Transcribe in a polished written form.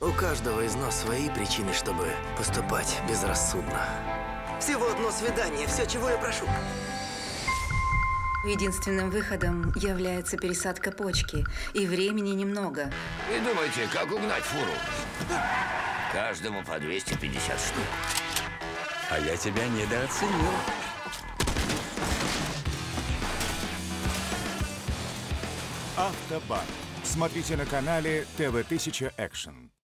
У каждого из нас свои причины, чтобы поступать безрассудно. Всего одно свидание, все, чего я прошу. Единственным выходом является пересадка почки, и времени немного. И думайте, как угнать фуру? Каждому по 250 штук. А я тебя недооценил. Автобан. Смотрите на канале ТВ-1000 Экшн.